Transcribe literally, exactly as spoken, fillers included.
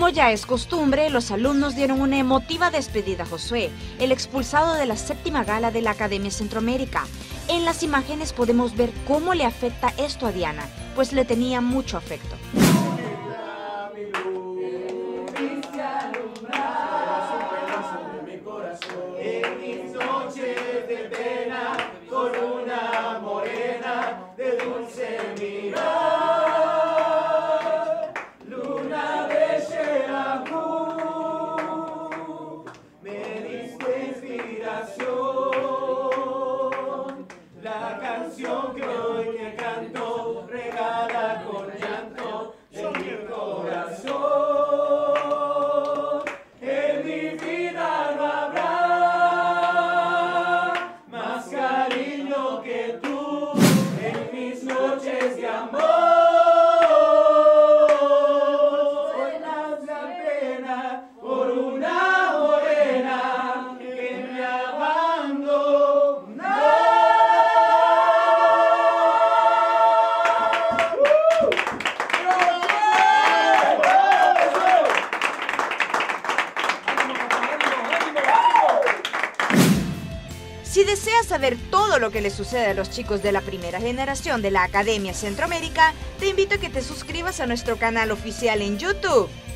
Como ya es costumbre, los alumnos dieron una emotiva despedida a Josué, el expulsado de la séptima gala de la Academia Centroamérica. En las imágenes podemos ver cómo le afecta esto a Diana, pues le tenía mucho afecto. La canción que hoy te canto, regada con llanto de mi corazón. En mi vida no habrá más cariño que tú en mis noches de amor. Suenas la pena por una morena que me abandonó. Si deseas saber todo lo que le sucede a los chicos de la primera generación de la Academia Centroamérica, te invito a que te suscribas a nuestro canal oficial en YouTube.